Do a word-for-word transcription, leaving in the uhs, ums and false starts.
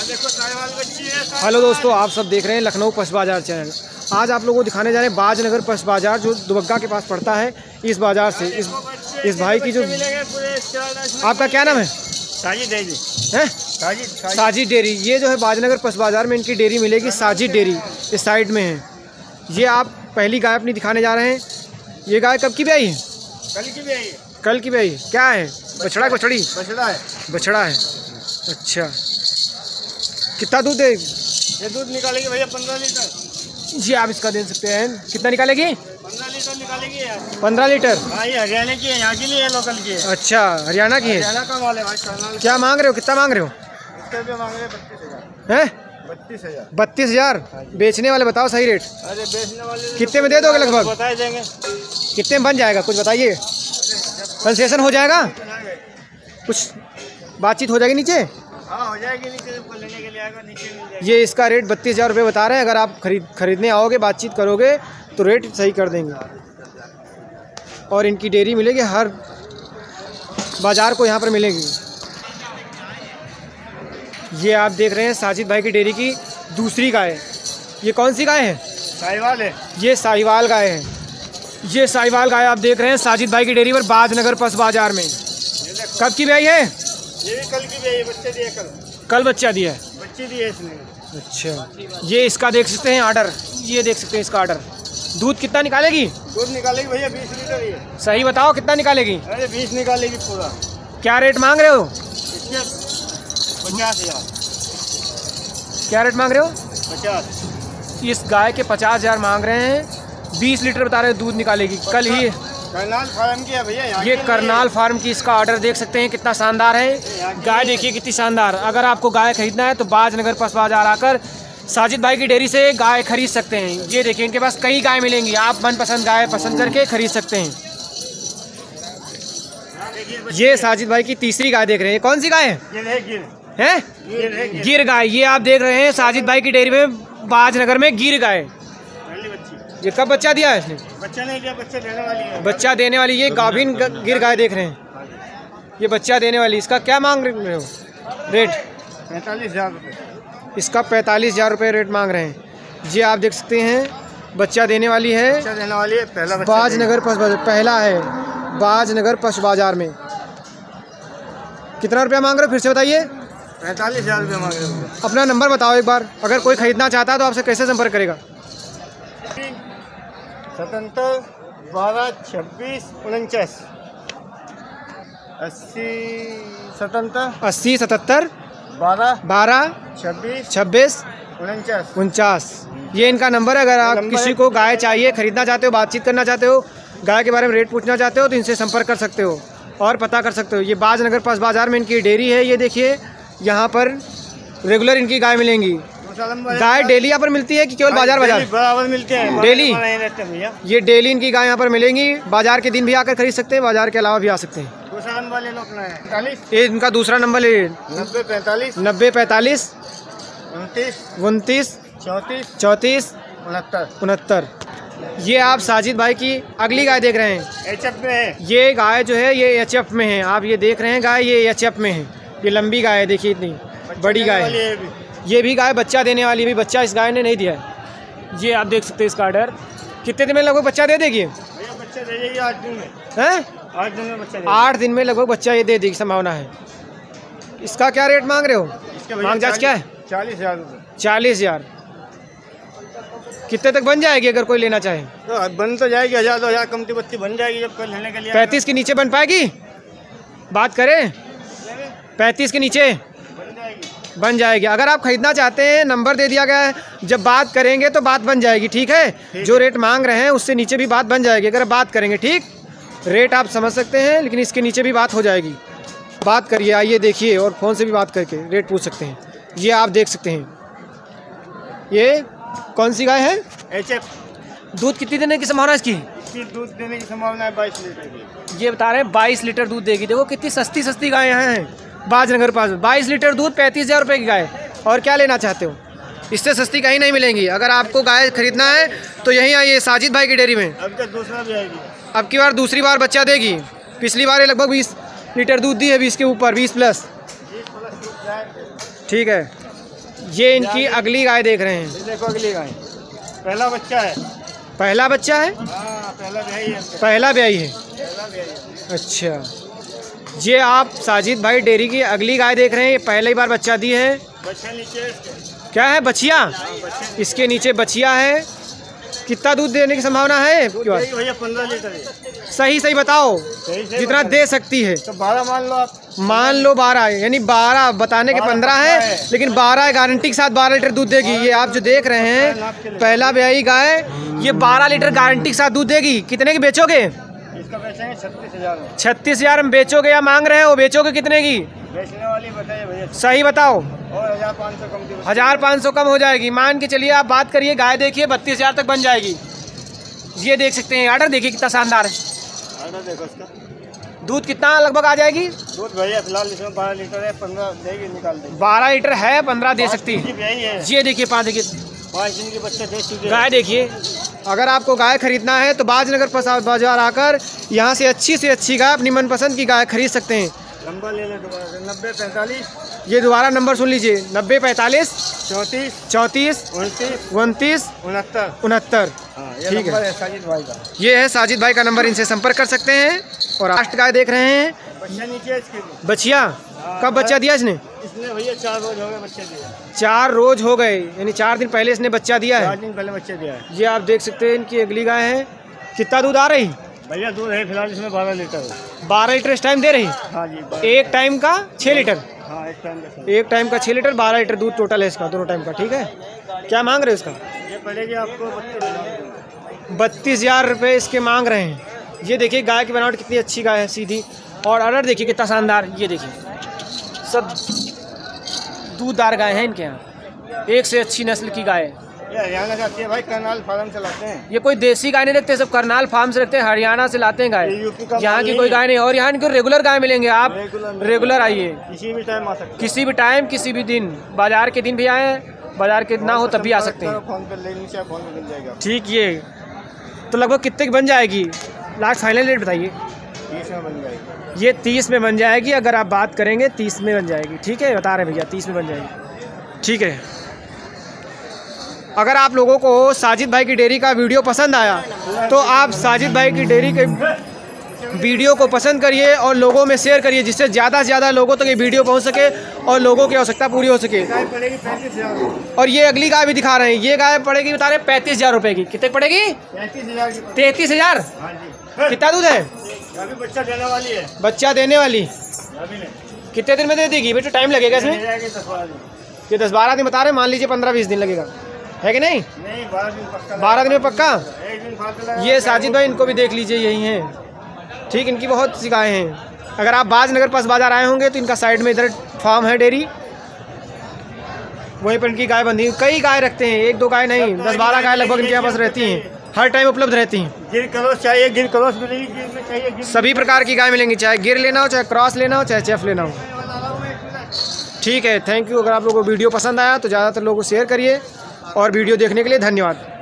Hello दोस्तों, आप सब देख रहे हैं लखनऊ पशु बाजार चैनल। आज आप लोगों को दिखाने जा रहे हैं बाजनगर पशु बाजार, जो दुबग्गा के पास पड़ता है। इस बाजार से इस इस भाई की जो, आपका क्या नाम है? साजिद डेयरी है, साजिद साजिद डेयरी। ये जो है बाजनगर पशु बाजार में इनकी डेयरी मिलेगी, साजिद डेयरी इस साइड में है। ये आप पहली गाय अपनी दिखाने जा रहे हैं। ये गाय कब की ब्याई है? कल की भी आई है। कल की ब्याई। क्या है? बछड़ा बछड़ी बछड़ा है। बछड़ा है। अच्छा, कितना दूध दे? ये दूध निकालेगी भैया पंद्रह लीटर। जी आप इसका दे सकते हैं। कितना निकालेगी? पंद्रह लीटर निकालेगी यार। पंद्रह लीटर। हाँ, ये हरियाणा की है, यहाँ की नहीं है, लोकल की है। अच्छा, हरियाणा की है। हरियाणा का माल है भाई। कर्नाल क्या मांग रहे हो? कितना मांग रहे हो? इसके भी मांग रहे बत्तीस हजार। हैं? बत्तीस हजार। बत्तीस हजार। बेचने वाले बताओ सही रेट। अरे बेचने वाले कितने में दे दोगे लगभग? बता देंगे। कितने में बन जाएगा, कुछ बताइए। कंसेशन हो जाएगा? कुछ बातचीत हो जाएगी नीचे? हाँ हो जाएगी, नीचे लेने के लिए आएगा, नीचे मिल जाएगा। ये इसका रेट बत्तीस हज़ार रुपये बता रहे हैं। अगर आप खरीद खरीदने आओगे, बातचीत करोगे तो रेट सही कर देंगे। और इनकी डेयरी मिलेगी, हर बाज़ार को यहाँ पर मिलेगी। ये आप देख रहे हैं साजिद भाई की डेयरी की दूसरी गाय। ये कौन सी गाय है? साहिवाल है। ये साहिवाल गाय है। ये साहिवाल गाय आप देख रहे हैं साजिद भाई की डेयरी पर, बाजनगर पशु बाजार में। कब की ब्याई है? ये भी कल की भी है। बच्चे दिए कल। कल बच्चा दिया है। बच्ची दी है इसने। अच्छा, ये इसका देख सकते हैं आर्डर। ये देख सकते हैं इसका आर्डर। दूध कितना निकालेगी? दूध निकालेगी भैया बीस लीटर ही है। सही बताओ, कितना निकालेगी? अरे बीस निकालेगी पूरा। क्या रेट मांग रहे हो? इसके पचास हजार। क्या रेट मांग रहे हो? पचास। इस गाय के पचास हजार मांग रहे हैं। बीस लीटर बता रहे हैं दूध निकालेगी। कल ही करनाल फार्म की है भैया। ये करनाल फार्म की इसका ऑर्डर देख सकते हैं, कितना शानदार है। गाय देखिए कितनी शानदार। अगर आपको गाय खरीदना है तो बाजनगर पशु बाजार आकर साजिद भाई की डेयरी से गाय खरीद सकते हैं। ये देखिए इनके पास कई गाय मिलेंगी, आप मनपसंद गाय पसंद करके खरीद सकते हैं। ये साजिद भाई की तीसरी गाय देख रहे हैं। कौन सी गाय है? गिर है गिर है गिर है गिर। गिर गाय। ये आप देख रहे हैं साजिद भाई की डेयरी में, बाजनगर में गिर गाय। पहली बच्ची। ये कब बच्चा दिया है इसने? बच्चा नहीं दिया, बच्चा देने वाली है। बच्चा देने वाली। ये गाभिन गिर गाय देख रहे हैं, ये बच्चा देने वाली। इसका क्या मांग रहे हो रेट? पैंतालीस हजार रुपये। इसका पैंतालीस हजार रुपये रेट मांग रहे हैं। ये आप देख सकते हैं, बच्चा देने वाली है। बच्चा देने वाली है, पहला बच्चा। बाजनगर पशु बाजार पहला है, बाजनगर पशु बाजार में। कितना रुपया मांग रहे हो, फिर से बताइए? पैंतालीस हजार रुपये मांग रहे हो। अपना नंबर बताओ एक बार। अगर कोई खरीदना चाहता है तो आपसे कैसे संपर्क करेगा? सतहत्तर बारह छब्बीस उनचास अस्सी सतहत्तर अस्सी सतहत्तर बारह बारह छब्बीस छब्बीस उनचास उनचास। ये इनका नंबर है। अगर आप किसी को गाय चाहिए, खरीदना चाहते हो, बातचीत करना चाहते हो, गाय के बारे में रेट पूछना चाहते हो, तो इनसे संपर्क कर सकते हो और पता कर सकते हो। ये बाजनगर पशु बाजार में इनकी डेयरी है। ये देखिए यहाँ पर रेगुलर इनकी गाय मिलेंगी। गाय डेली यहाँ पर मिलती है कि केवल बाजार बाजार? बराबर मिलते हैं डेली। भैया ये डेली इनकी गाय यहाँ पर मिलेंगी। बाजार के दिन भी आकर खरीद सकते हैं, बाजार के अलावा भी आ सकते हैं। दूसरा नंबर ले लो अपना है पैंतालीस। ये इनका दूसरा नंबर है नब्बे पैंतालीस नब्बे पैंतालीस उनतीस उनतीस चौंतीस चौंतीस उनहत्तर उनहत्तर। ये आप साजिद भाई की अगली गाय देख रहे हैं। एच एफ में है। ये गाय जो है ये एच एफ में है। आप ये देख रहे हैं गाय, ये एच एफ में है। ये लंबी गाय है, देखिए इतनी बड़ी गाय है। ये भी गाय बच्चा देने वाली भी। बच्चा इस गाय ने नहीं दिया है। ये आप देख सकते हैं इसका ऑर्डर। कितने दिन में लगभग बच्चा दे देगी? बच्चा दे देगी आठ दिन में। हैं? आठ दिन में बच्चा। आठ दिन में लगभग बच्चा ये दे देगी, संभावना है। इसका क्या रेट मांग रहे हो? मांग जांच क्या है? चालीस हजार रुपये। चालीस हजार। कितने तक बन जाएगी अगर कोई लेना चाहे? तो बन तो जाएगी, हजार दो हजार कमती बत्ती बन जाएगी जब कल लेने के लिए। पैंतीस के नीचे बन पाएगी? बात करें पैंतीस के नीचे बन जाएगी। अगर आप खरीदना चाहते हैं, नंबर दे दिया गया है, जब बात करेंगे तो बात बन जाएगी। ठीक है, ठीक। जो रेट मांग रहे हैं उससे नीचे भी बात बन जाएगी अगर बात करेंगे। ठीक, रेट आप समझ सकते हैं, लेकिन इसके नीचे भी बात हो जाएगी। बात करिए, आइए देखिए, और फ़ोन से भी बात करके रेट पूछ सकते हैं। ये आप देख सकते हैं। ये कौन सी गाय है? H F. दूध कितनी देने की संभावना है इसकी? इसकी दूध देने की संभावना है बाईस लीटर की। ये बता रहे हैं बाईस लीटर दूध देगी। देखो कितनी सस्ती सस्ती गाय यहाँ हैं बाजनगर पास। बाईस लीटर दूध, पैंतीस हज़ार रुपये की गाय। और क्या लेना चाहते हो? इससे सस्ती कहीं नहीं मिलेंगी। अगर आपको गाय खरीदना है तो यहीं आइए साजिद भाई की डेयरी में। अब तक दूसरा भी आएगी। अब की बार दूसरी बार बच्चा देगी। पिछली बार ये लगभग बीस लीटर दूध दी है, बीस के ऊपर, बीस प्लस। ठीक है। ये इनकी अगली गाय देख रहे हैं। ये देखो अगली गाय, पहला बच्चा है। पहला बच्चा है, हाँ पहला ब्याही है। पहला ब्याही है। पहला ब्याही है। अच्छा, ये आप साजिद भाई डेयरी की अगली गाय देख रहे हैं। ये पहली बार बच्चा दी है। बच्चा नीचे है इसके। क्या है? बछिया। इसके नीचे बछिया है। कितना दूध देने की संभावना है? भैया पंद्रह लीटर है। सही सही बताओ, सही सही जितना दे सकती है। तो बारह मान लो आप। मान लो बारह, यानी बारह बताने के पंद्रह है, है, लेकिन बारह गारंटी के साथ बारह लीटर दूध देगी। ये आप जो देख रहे हैं पहला ब्याही गाय, ये बारह लीटर गारंटी के साथ दूध देगी। कितने की बेचोगे? इसका बेचेंगे छत्तीस हजार में। छत्तीस हजार में बेचोगे या मांग रहे हो? बेचोगे कितने की? बेचने वाली बताइए भैया। सही बताओ। और हजार पाँच सौ कम। हजार पाँच सौ कम हो जाएगी। मान के चलिए आप बात करिए, गाय देखिए बत्तीस हजार तक बन जाएगी। ये देख सकते हैं, आर्डर देखिए कितना शानदार है। आर्डर देखो इसका। दूध कितना लगभग आ जाएगी? दूध भैया फिलहाल इसमें बारह लीटर है, पंद्रह देगी निकाल देगी। बारह लीटर है, पंद्रह दे सकती है। है। ये देखिए, पाँच देखिए, पाँच दिन के बच्चे दे चुके। गाय देखिए। अगर आपको गाय खरीदना है तो बाजनगर बाजार आकर यहाँ से अच्छी से अच्छी गाय, अपनी मनपसंद की गाय खरीद सकते हैं। नंबर ले लें दोबारा, नब्बे पैंतालीस। ये दोबारा नंबर सुन लीजिए, नब्बे पैंतालीस चौंतीस चौंतीस उनतीस उनतीस उनहत्तर उनहत्तर। ठीक है, साजिद भाई का। ये है साजिद भाई का नंबर, इनसे संपर्क कर सकते हैं। और लास्ट गाय देख रहे हैं, बच्चा नीचे है इसके। बछिया। कब बच्चा दिया इसने? इसने भैया चार रोज हो गए बच्चे दिया। चार रोज हो गए, यानी चार दिन पहले इसने बच्चा दिया है। चार दिन पहले बच्चे दिया है। ये आप देख सकते हैं, इनकी अगली गाय है। कितना दूध आ रही? भैया दूध है फिलहाल इसमें बारह लीटर। बारह लीटर इस टाइम दे रही। हाँ जी। एक टाइम का छः लीटर। हाँ एक टाइम का। एक टाइम का छः लीटर, बारह लीटर दूध टोटल है इसका, दोनों टाइम का। ठीक है, क्या मांग रहे हो इसका? ये पड़ेगी आपको बत्तीस हजार रुपये इसके मांग रहे हैं। ये देखिए गाय की बनावट कितनी अच्छी गाय है, सीधी। और अडर देखिए कितना शानदार। ये देखिए, सब दूधदार गाय हैं इनके यहाँ, एक से अच्छी नस्ल की गाय है। ये हरियाणा से आती है भाई, करनाल फार्म से लाते हैं। ये कोई देसी गाय नहीं रखते, सब करनाल फार्म से रखते हैं, हरियाणा से लाते हैं गाय। यहाँ की कोई गाय नहीं। और यहाँ इनको रेगुलर गाय मिलेंगे, आप रेगुलर आइए, किसी भी टाइम आ सकते हैं। किसी भी टाइम, किसी भी दिन। बाजार के दिन भी आए, बाजार के ना हो तब भी आ सकते हैं। फोन पे लेनी चाहिए, फोन पे मिल जाएगा। ठीक। ये तो लगभग कितने की बन जाएगी? लास्ट फाइनल रेट बताइए। तीस में बन जाएगी। ये तीस में बन जाएगी। अगर आप बात करेंगे तीस में बन जाएगी। ठीक है, बता रहे भैया, तीस में बन जाएगी। ठीक है। अगर आप लोगों को साजिद भाई की डेयरी का वीडियो पसंद आया तो आप साजिद भाई की डेयरी के वीडियो को पसंद करिए और लोगों में शेयर करिए, जिससे ज़्यादा से ज़्यादा लोगों तक ये वीडियो पहुंच सके और लोगों की आवश्यकता पूरी हो सके। पड़ेगी पैंतीस हजार। और ये अगली गाय भी दिखा रहे हैं। ये गाय पड़ेगी, बता रहे पैंतीस हज़ार रुपये की। कितने पड़ेगी? पैंतीस हजार। तैंतीस हज़ार। हाँ जी। कितना दूध है? अभी बच्चा देने वाली है। बच्चा देने वाली। अभी नहीं। कितने दिन में दे देगी बेटा? टाइम लगेगा इसमें? दस बारह दिन। ये दस बारह दिन बता रहे हैं, मान लीजिए पंद्रह बीस दिन लगेगा, है कि नहीं? नहीं, बारह दिन पक्का। बारह दिन में पक्का। एक दिन फालतू लगा। ये साजिद भाई, इनको भी देख लीजिए, यही हैं। ठीक, इनकी बहुत सी गायें हैं। अगर आप बाजनगर पास बाजार आए होंगे तो इनका साइड में इधर फार्म है, डेयरी, वहीं पर इनकी गाय बंधी। कई गाय रखते हैं, एक दो गाय नहीं, दस बारह गाय लगभग इनके पास रहती हैं, हर टाइम उपलब्ध रहती हैं। गिर क्रॉस चाहिए, गिर क्रॉस मिलेगी, गिर में चाहिए, गिर सभी प्रकार की गाय मिलेंगी, चाहे गिर लेना हो, चाहे क्रॉस लेना हो, चाहे चेफ लेना हो। ठीक है, थैंक यू। अगर आप लोगों को वीडियो पसंद आया तो ज़्यादातर लोगों को शेयर करिए और वीडियो देखने के लिए धन्यवाद।